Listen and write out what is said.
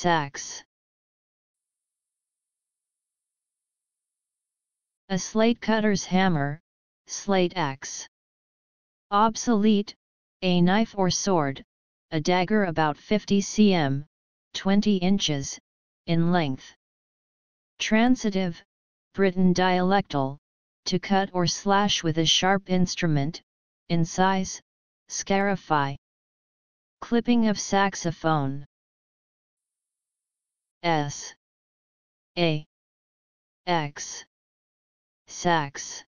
sax. A slate cutter's hammer, slate axe. Obsolete, a knife or sword, a dagger about 50 cm, 20 inches, in length. Transitive, Britain dialectal, to cut or slash with a sharp instrument, in size, scarify. Clipping of saxophone. S A X sax.